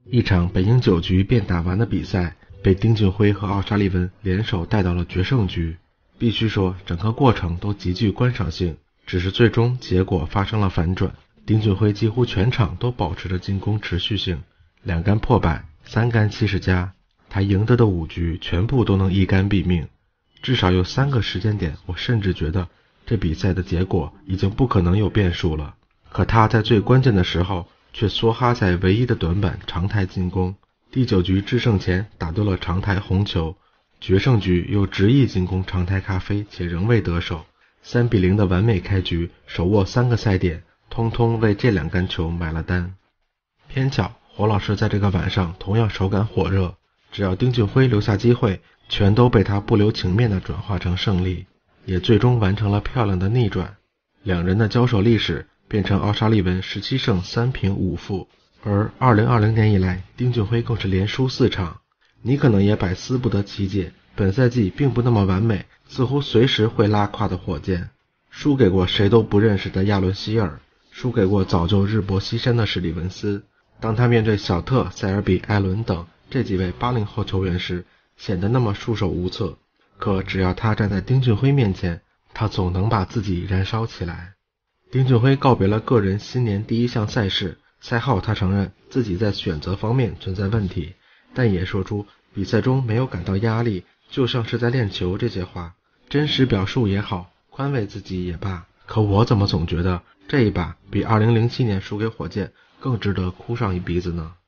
一场本应9局便打完的比赛，被丁俊晖和奥沙利文联手带到了决胜局。必须说，整个过程都极具观赏性，只是最终结果发生了反转。丁俊晖几乎全场都保持着进攻持续性，2杆破百，3杆70加，他赢得的5局全部都能一杆毙命。至少有3个时间点，我甚至觉得这比赛的结果已经不可能有变数了。可他在最关键的时候却梭哈在唯一的短板长台进攻。第9局制胜前打丢了长台红球，决胜局又执意进攻长台咖啡，且仍未得手。3比0的完美开局，手握3个赛点，通通为这2杆球买了单。偏巧火老师在这个晚上同样手感火热，只要丁俊晖留下机会，全都被他不留情面地转化成胜利，也最终完成了漂亮的逆转。两人的交手历史变成奥沙利文17胜3平5负，而2020年以来，丁俊晖更是连输4场。你可能也百思不得其解，本赛季并不那么完美，似乎随时会拉胯的火箭，输给过谁都不认识的亚伦希尔，输给过早就日薄西山的史蒂文斯。当他面对小特、塞尔比、艾伦等这几位80后球员时，显得那么束手无策。可只要他站在丁俊晖面前，他总能把自己燃烧起来。丁俊晖告别了个人新年第一项赛事，赛后他承认自己在选择方面存在问题，但也说出比赛中没有感到压力，就像是在练球这些话。真实表述也好，宽慰自己也罢，可我怎么总觉得这一把比2007年输给火箭更值得哭上一鼻子呢？